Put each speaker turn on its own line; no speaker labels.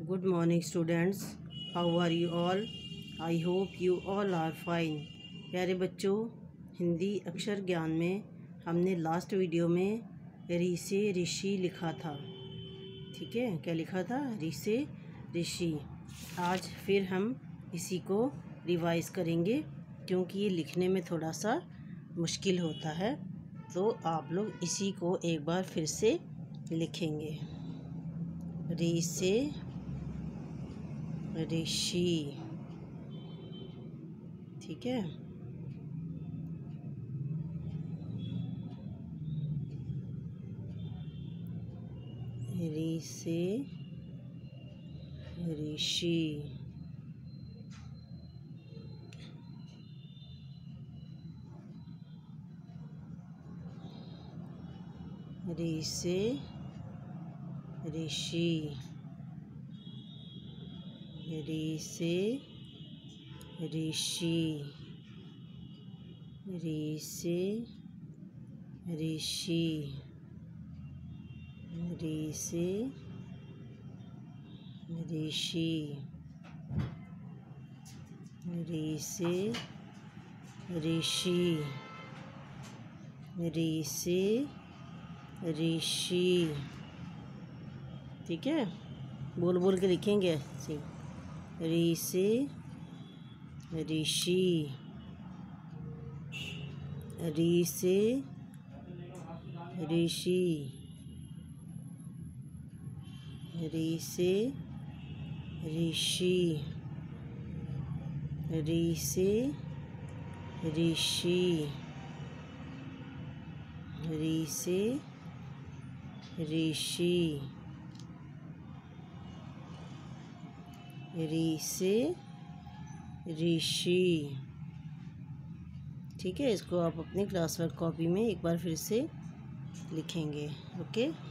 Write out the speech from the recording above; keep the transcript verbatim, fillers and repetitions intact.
Good morning students. How are you all? I hope you all are fine. प्यारे बच्चों, हिंदी अक्षर ज्ञान में हमने लास्ट वीडियो में ऋ से ऋषि लिखा था। ठीक है, क्या लिखा था? ऋ से ऋषि। आज फिर हम इसी को रिवाइज करेंगे क्योंकि ये लिखने में थोड़ा सा मुश्किल होता है, तो आप लोग इसी को एक बार फिर से लिखेंगे। ऋ से ऋषि। ठीक है, ऋ से ऋषि। ऋ से ऋषि। ऋ से ऋषि। ऋ से ऋषि। ऋ से ऋषि। ऋ से ऋषि। ऋ से ऋषि। ठीक है, बोल बोल के लिखेंगे ऐसे। ऋ से ऋषि। ऋ से ऋषि। ऋ से ऋषि। ऋ से ऋषि। ऋ से ऋषि। ऋ से ऋषि। ठीक है, इसको आप अपनी क्लास वर्क कॉपी में एक बार फिर से लिखेंगे। ओके।